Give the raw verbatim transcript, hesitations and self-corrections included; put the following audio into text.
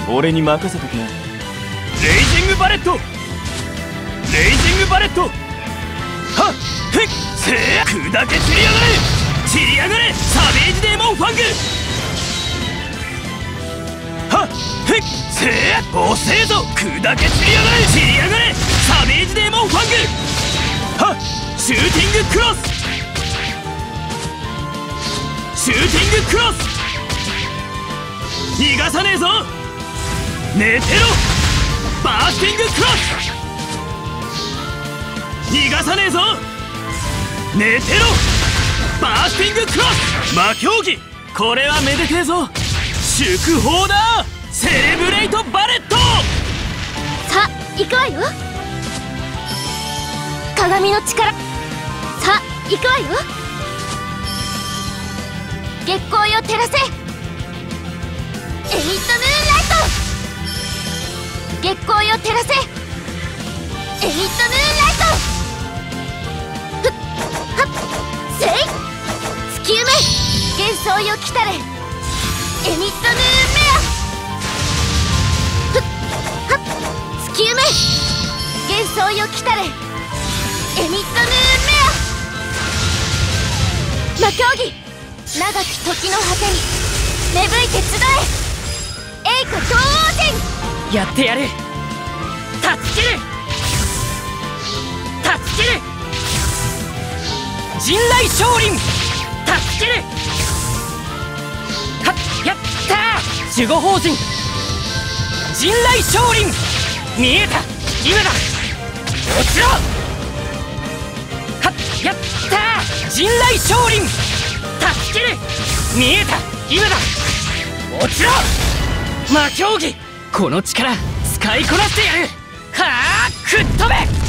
俺に任せときな。レイジングバレット、レイジングバレット、はっへっせー、砕け散りやがれ、散りやがれサベージデーモンファング、はっへっせー、遅えぞ、砕け散りやがれ、散りやがれサベージデーモンファング、はっシューティングクロス、シューティングクロス、逃がさねえぞ、寝てろバースティングクロス、逃がさねえぞ、寝てろバースティングクロス、魔競技、これはめでてえぞ、祝砲だ、セレブレイトバレット。 さあ行くわよ、鏡の力、さあ行くわよ、月光よ照らせ、エミットムーンライト、月光よ照らせ、エミットムーンライト、ふっはっせい、月夢、幻想よ来たれ、エミットムーンメア、ふっはっ月夢、幻想よ来たれ、エミットムーンメア、魔競技、長き時の果てに芽吹いて集え、栄華東王戦、 やってやる、断ち切る、断ち切る、陣雷昇臨、断ち切る、はっやったー、守護法陣、陣雷昇臨、見えた今だ、落ちろ、はっやったー、陣雷昇臨、断ち切る、見えた今だ、落ちろ、魔競技、この力使いこなしてやる、はあ吹っ飛べ。